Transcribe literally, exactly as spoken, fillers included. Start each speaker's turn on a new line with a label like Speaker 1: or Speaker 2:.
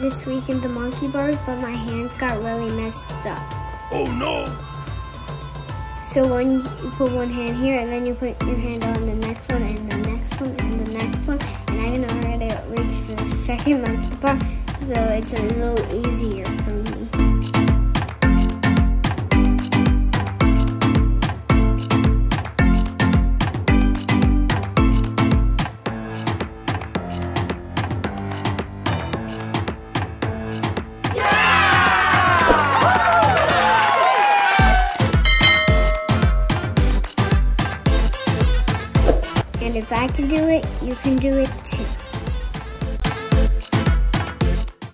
Speaker 1: this week in the monkey bars, but my hands got really messed up.
Speaker 2: Oh no!
Speaker 1: So when you put one hand here, and then you put your hand on the next one, and the next one, and the next one, and I can already reach the second monkey bar, so it's a little easier for me. And if I can do it, you can do it too.